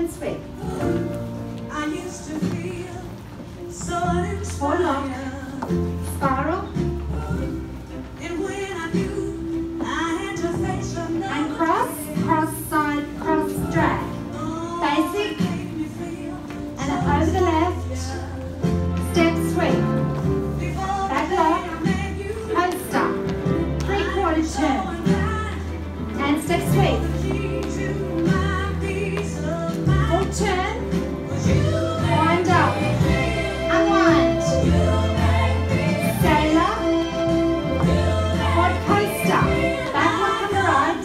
and sweep. I used to feel so uninspired. Lock, spiral, And when I knew I had to face another and cross, cross side, cross drag. Basic, and over the left, step sweep. Back lock, coaster, 3/4 turn, and step sweep. Full turn, wind up, unwind, sailor, quad coaster, back lock on the right,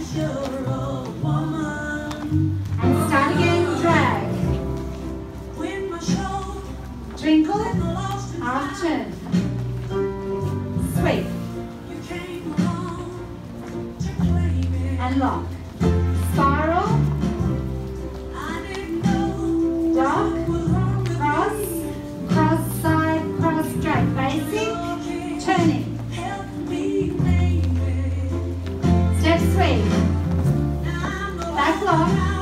and start again, drag, twinkle, half turn, sweep, and lock, spiral, rock, cross, cross side, cross drag, basic, turning, step sweep, back lock,